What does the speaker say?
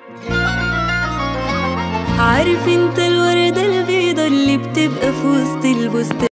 عارف انت الوردة البيضة اللي بتبقى في وسط البستان؟